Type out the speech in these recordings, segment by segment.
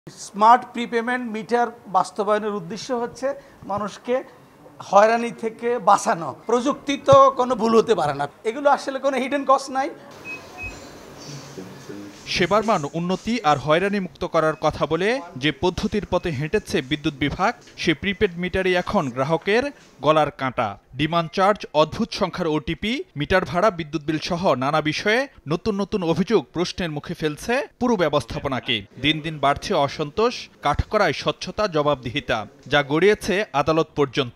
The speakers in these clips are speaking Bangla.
স্মার্ট প্রিপেমেন্ট মিটার বাস্তবায়নের উদ্দেশ্য হচ্ছে মানুষকে হয়রানি থেকে বাঁচানো। প্রযুক্তি তো কোনো ভুল হতে পারে না, এগুলো আসলে কোনো হিডেন কস্ট নাই। সেবার মান উন্নতি আর হয়রানি মুক্ত করার কথা বলে যে পদ্ধতির পথে হেঁটেছে বিদ্যুৎ বিভাগ, সে প্রিপেড মিটারই এখন গ্রাহকের গলার কাঁটা। ডিমান্ড চার্জ, অদ্ভুত সংখ্যার ওটিপি, মিটার ভাড়া, বিদ্যুৎ বিল সহ নানা বিষয়ে নতুন নতুন অভিযোগ প্রশ্নের মুখে ফেলছে পুরো ব্যবস্থাপনাকে। দিন দিন বাড়ছে অসন্তোষ, কাঠকড়ায় স্বচ্ছতা, জবাবদিহিতা, যা গড়িয়েছে আদালত পর্যন্ত।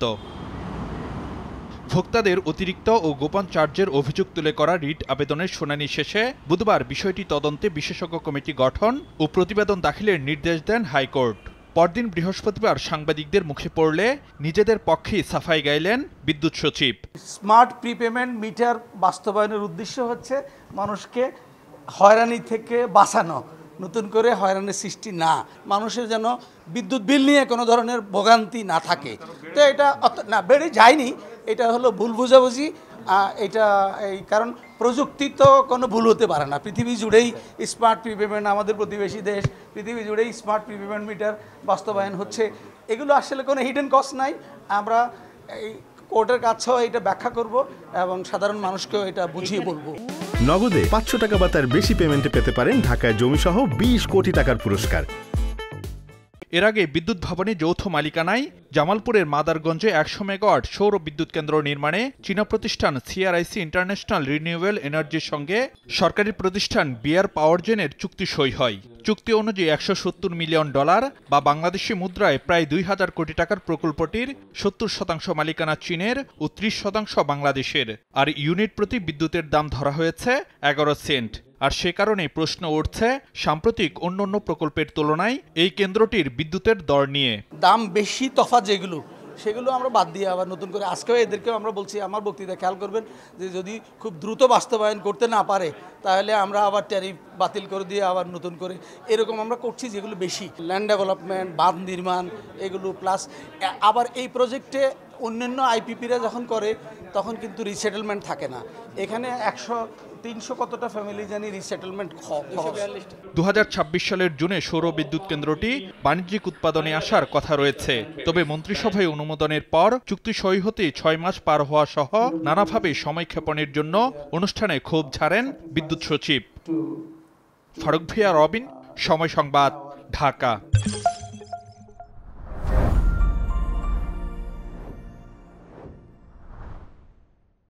ভোক্তাদের অতিরিক্ত ও গোপন চার্জের অভিযোগ তুলে করা রিট আবেদনের শুনানি শেষে বুধবার বিষয়টি তদন্তে বিশেষজ্ঞ কমিটি গঠন ও প্রতিবেদন দাখিলের নির্দেশ দেন হাইকোর্ট। পরদিন বৃহস্পতিবার সাংবাদিকদের মুখে পড়লে নিজেদের পক্ষেই সাফাই গাইলেন বিদ্যুৎ সচিব। স্মার্ট প্রিপেমেন্ট মিটার বাস্তবায়নের উদ্দেশ্য হচ্ছে মানুষকে হয়রানি থেকে বাঁচানো, নতুন করে হয়রানির সৃষ্টি না, মানুষের যেন বিদ্যুৎ বিল নিয়ে কোনো ধরনের ভোগান্তি না থাকে। তো এটা না বেড়ে যায়নি, এটা হলো ভুল বোঝাবুঝি। এটা এই কারণ প্রযুক্তি তো কোনো ভুল হতে পারে না। পৃথিবী জুড়েই স্মার্ট প্রিপেমেন্ট, আমাদের প্রতিবেশী দেশ, পৃথিবী জুড়েই স্মার্ট প্রিপেমেন্ট মিটার বাস্তবায়ন হচ্ছে। এগুলো আসলে কোনো হিডেন কস্ট নাই। আমরা এই কোর্টের কাছেও এটা ব্যাখ্যা করব এবং সাধারণ মানুষকেও এটা বুঝিয়ে বলবো। নগদে 500 টাকা বা তার বেশি পেমেন্টে পেতে পারেন ঢাকায় জমিসহ 20 কোটি টাকার পুরস্কার। এর আগে বিদ্যুৎ ভবনে যৌথ মালিকানায় জামালপুরের মাদারগঞ্জে 100 মেগাওয়াট সৌর বিদ্যুৎ কেন্দ্র নির্মাণে চীনা প্রতিষ্ঠান সিআরআইসি ইন্টারন্যাশনাল রিনিউয়েবল এনার্জির সঙ্গে সরকারি প্রতিষ্ঠান বিআর পাওয়ারজেনের চুক্তি সই হয়। চুক্তি অনুযায়ী $170 মিলিয়ন বা বাংলাদেশি মুদ্রায় প্রায় 2000 কোটি টাকার প্রকল্পটির 70% মালিকানা চীনের ও 30% বাংলাদেশের। আর ইউনিট প্রতি বিদ্যুতের দাম ধরা হয়েছে 11 সেন্ট। আর সে কারণেই প্রশ্ন উঠছে সাম্প্রতিক অন্যান্য প্রকল্পের তুলনায় এই কেন্দ্রটির বিদ্যুতের দর নিয়ে। দাম বেশি তফাৎ যেগুলো, সেগুলো আমরা বাদ দিয়ে আবার নতুন করে আজকেও এদেরকেও আমরা বলছি, আমার বক্তৃতা খেয়াল করবেন যে যদি খুব দ্রুত বাস্তবায়ন করতে না পারে তাহলে আমরা আবার ট্যারিফ বাতিল করে দিয়ে আবার নতুন করে এরকম আমরা করছি যেগুলো বেশি ল্যান্ড ডেভেলপমেন্ট, বাঁধ নির্মাণ, এগুলো প্লাস আবার এই প্রজেক্টে অন্যান্য আইপিপিরা যখন করে তখন কিন্তু রিসেটেলমেন্ট থাকে না। এখানে 100-300 কতটা ফ্যামিলি জানি রিসেটেলমেন্ট। 2026 সালের জুনে সৌর বিদ্যুৎ কেন্দ্রটি বাণিজ্যিক উৎপাদনে আসার কথা রয়েছে। তবে মন্ত্রিসভায় অনুমোদনের পর চুক্তি সই হতে 6 মাস পার হওয়া সহ নানাভাবে সময়ক্ষেপণের জন্য অনুষ্ঠানে ক্ষোভ ঝাড়েন বিদ্যুৎ সচিব। ফারুক ভিয়া, রবিন, সময় সংবাদ, ঢাকা।